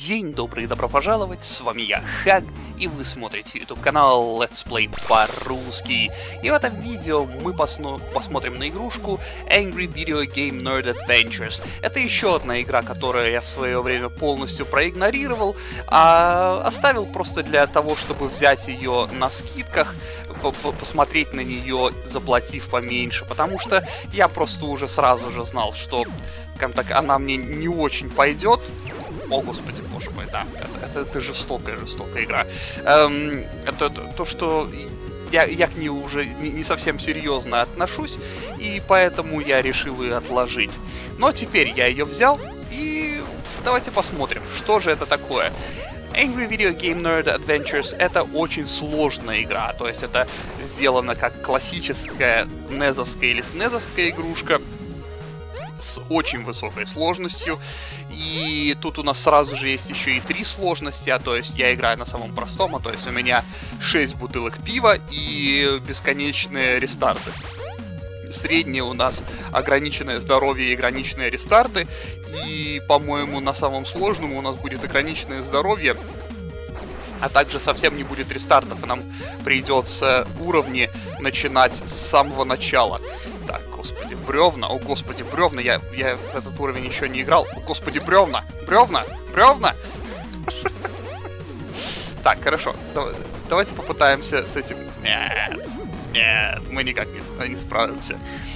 День добрый и добро пожаловать, с вами я, Хаг, и вы смотрите YouTube канал Let's Play по-русски. И в этом видео мы посмотрим на игрушку Angry Video Game Nerd Adventures. Это еще одна игра, которую я в свое время полностью проигнорировал, а оставил просто для того, чтобы взять ее на скидках, посмотреть на нее, заплатив поменьше, потому что я просто уже сразу же знал, что, скажем так, она мне не очень пойдет. О, господи, боже мой, да, это жестокая игра. Это то, что я к ней уже не совсем серьезно отношусь, и поэтому я решил ее отложить. Но теперь я ее взял, и давайте посмотрим, что же это такое. Angry Video Game Nerd Adventures — это очень сложная игра, то есть это сделано как классическая незовская или снезовская игрушка, с очень высокой сложностью, и тут у нас сразу же есть еще и 3 сложности, то есть я играю на самом простом, то есть у меня 6 бутылок пива и бесконечные рестарты. Среднее у нас ограниченное здоровье и ограниченные рестарты, и, по-моему, на самом сложном у нас будет ограниченное здоровье, а также совсем не будет рестартов, и нам придется уровни начинать с самого начала. Так, господи, бревна, о господи, бревна, я в этот уровень еще не играл. О господи, бревна, бревна. Так, хорошо, давайте попытаемся с этим. Нет, мы никак не справимся.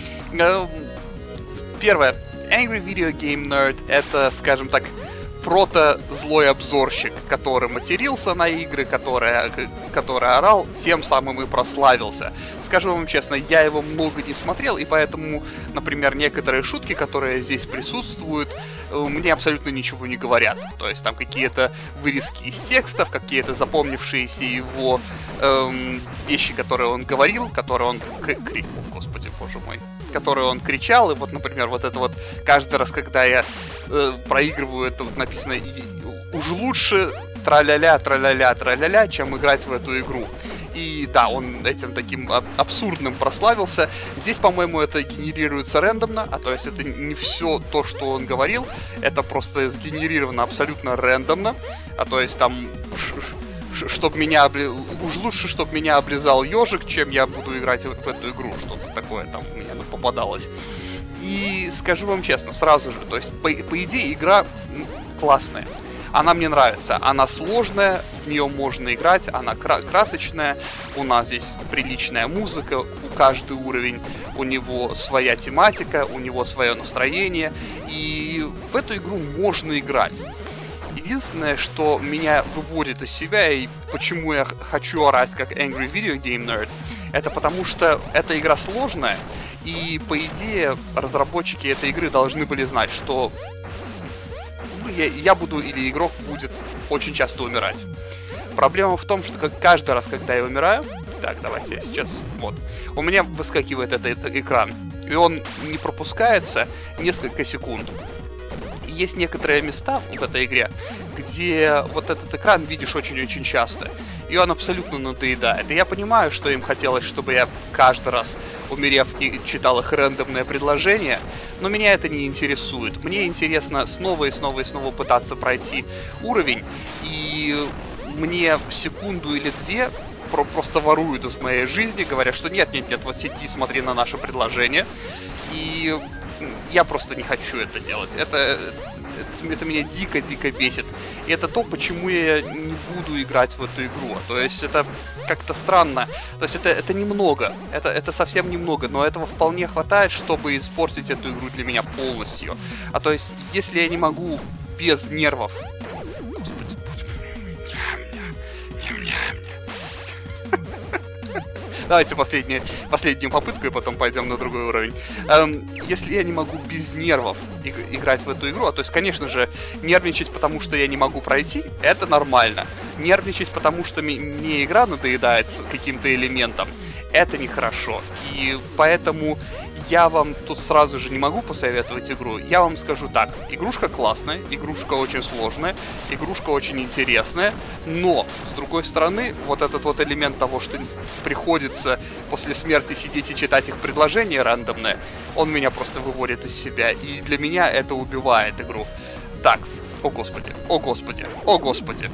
Первое, Angry Video Game Nerd — это, скажем так, прото-злой обзорщик, который матерился на игры, который орал, тем самым и прославился. Скажу вам честно, я его много не смотрел, и поэтому, например, некоторые шутки, которые здесь присутствуют, мне абсолютно ничего не говорят. То есть там какие-то вырезки из текстов, какие-то запомнившиеся его вещи, которые он говорил, которые он... Господи, боже мой. Которые он кричал, и вот, например, вот это вот каждый раз, когда я проигрываю, это вот написано «Уж лучше траля-ля, чем играть в эту игру». И да, он этим таким абсурдным прославился. Здесь, по-моему, это генерируется рандомно, то есть это не все то, что он говорил, это просто сгенерировано абсолютно рандомно, то есть там... Чтоб меня уж лучше, чтобы меня облизал ежик, чем я буду играть в эту игру. Что-то такое там у меня попадалось. И скажу вам честно, сразу же, то есть, по идее, игра классная. Она мне нравится. Она сложная, в нее можно играть, она красочная. У нас здесь приличная музыка, у каждый уровень у него своя тематика, у него свое настроение. И в эту игру можно играть. Единственное, что меня выводит из себя и почему я хочу орать как Angry Video Game Nerd, это потому что эта игра сложная, и по идее разработчики этой игры должны были знать, что я буду или игрок будет очень часто умирать. Проблема в том, что каждый раз, когда я умираю, так, давайте я сейчас, вот, у меня выскакивает этот экран, и он не пропускается несколько секунд. Есть некоторые места в этой игре, где вот этот экран видишь очень-очень часто, и он абсолютно надоедает. И я понимаю, что им хотелось, чтобы я каждый раз, умерев, и читал их рандомное предложение, но меня это не интересует. Мне интересно снова и снова пытаться пройти уровень, и мне секунду или 2 просто воруют из моей жизни, говоря, что нет, вот сиди, смотри на наше предложение, и... Я просто не хочу это делать. Это меня дико бесит. И это то, почему я не буду играть в эту игру. То есть это как-то странно. То есть это немного. Это совсем немного. Но этого вполне хватает, чтобы испортить эту игру для меня полностью. То есть, если я не могу без нервов... Господи, Давайте последнюю попытку, и потом пойдем на другой уровень. Если я не могу без нервов играть в эту игру, то есть, конечно же, нервничать, потому что я не могу пройти, это нормально. Нервничать, потому что мне игра надоедает каким-то элементом, это нехорошо. И поэтому я вам тут сразу же не могу посоветовать игру. Я вам скажу так. Игрушка классная, игрушка очень сложная, игрушка очень интересная, но, с другой стороны, вот этот вот элемент того, что приходится после смерти сидеть и читать их предложения рандомное, он меня просто выводит из себя, и для меня это убивает игру. Так, О господи, о господи, о господи.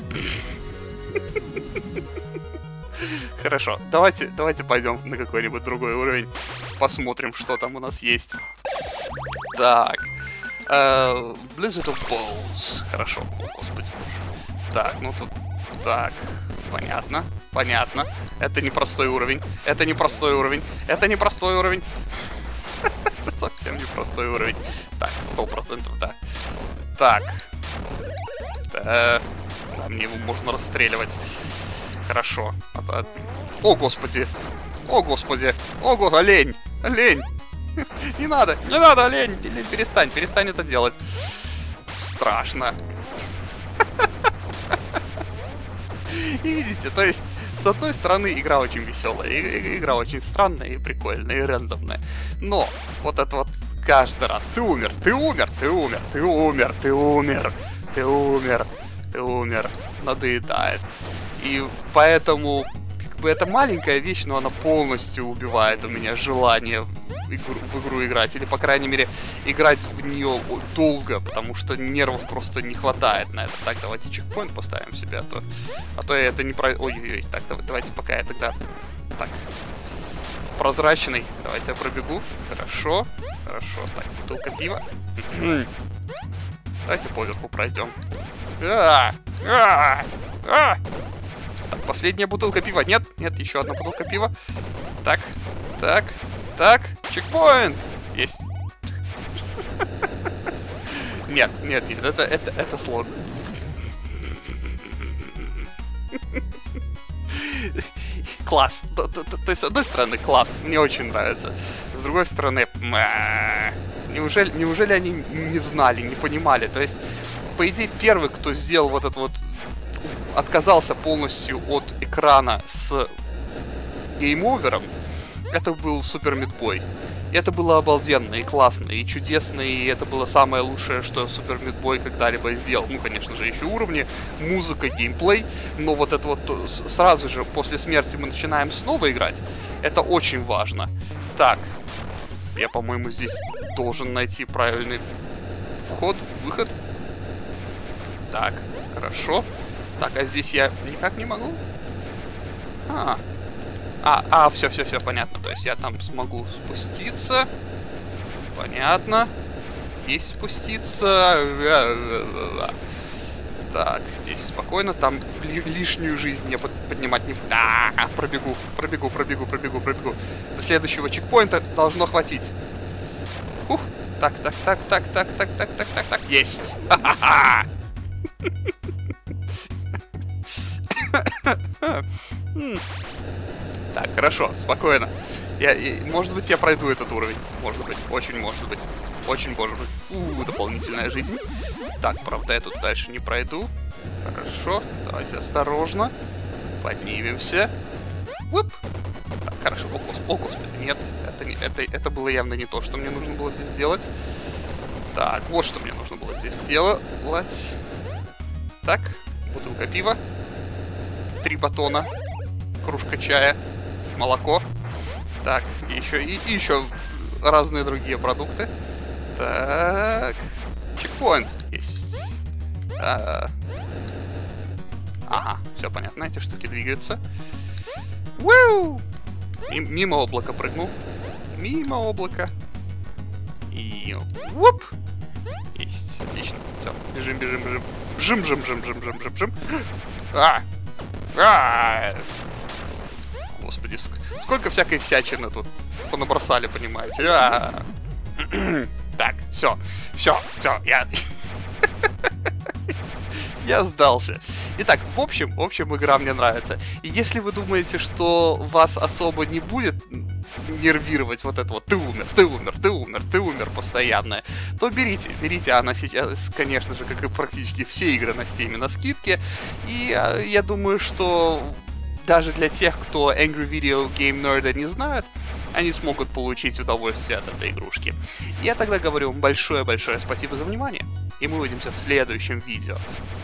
Хорошо, давайте пойдем на какой-нибудь другой уровень. Посмотрим, что там у нас есть. Так. Blizzard of Balls. Хорошо, о господи. Так, ну тут... Так, понятно, понятно. Это непростой уровень, это непростой уровень, это непростой уровень. Это совсем непростой уровень. Так, 100%, да. Так. Да, мне его можно расстреливать. Хорошо. О, господи. О, господи. Ого, олень. Олень. Не надо, олень. Перестань это делать. Страшно. И видите, то есть, с одной стороны, игра очень веселая, игра очень странная и прикольная, и рандомная. Но вот это вот каждый раз. Ты умер. Надоедает. И поэтому, как бы, это маленькая вещь, но она полностью убивает у меня желание в игру играть. Или, по крайней мере, играть в нее долго, потому что нервов просто не хватает на это. Так, давайте чекпоинт поставим себе, а то я это не про... Ой-ой-ой, так, давайте пока я тогда... Так, прозрачный, давайте я пробегу. Хорошо, хорошо. Так, бутылка пива. Давайте поверху пройдем. Так, последняя бутылка пива. Нет, еще одна бутылка пива. Так, чекпоинт! Есть. Нет, это сложно. Класс. То есть, с одной стороны, класс. Мне очень нравится. С другой стороны, неужели они не знали, не понимали? То есть, по идее, первый, кто сделал вот это вот, отказался полностью от экрана с гейм-овером, это был Super Meat Boy. И это было обалденно, и классно, и чудесно, и это было самое лучшее, что Super Meat Boy когда-либо сделал. Ну, конечно же, еще уровни, музыка, геймплей, но вот это вот сразу же после смерти мы начинаем снова играть. Это очень важно. Так, я, по-моему, здесь должен найти правильный вход, выход. Так, хорошо. Так, а здесь я никак не могу? Все, понятно. То есть я там смогу спуститься. Понятно. Здесь спуститься. Так, здесь спокойно. Там лишнюю жизнь я поднимать не буду. Пробегу. До следующего чекпоинта должно хватить. Ух. Так. Есть. Ха-ха-ха. Так, хорошо, спокойно. Может быть, я пройду этот уровень. Может быть, очень может быть. Очень может быть. Дополнительная жизнь. Так, правда, я тут дальше не пройду. Хорошо, давайте осторожно. Поднимемся. Уп. Так, хорошо. О, господи, нет. Это было явно не то, что мне нужно было здесь сделать. Так, вот что мне нужно было здесь сделать. Так, бутылка пива. 3 батона. Кружка чая. Молоко. Так, и еще разные другие продукты. Так. Чекпоинт. Есть. Ага, все понятно, эти штуки двигаются. Вуу! Мимо облака прыгнул. Мимо облака. И... Вуп! Есть, отлично. Все, бежим. Бжим. Господи, сколько всякой всячины тут понабросали, понимаете? Так, все, я сдался. Итак, в общем, игра мне нравится. И если вы думаете, что вас особо не будет нервировать вот это вот ты умер постоянно, то берите, она сейчас, конечно же, как и практически все игры на Steam, на скидке. И я думаю, что даже для тех, кто Angry Video Game Nerd не знает, они смогут получить удовольствие от этой игрушки. Я тогда говорю вам большое-большое спасибо за внимание, и мы увидимся в следующем видео.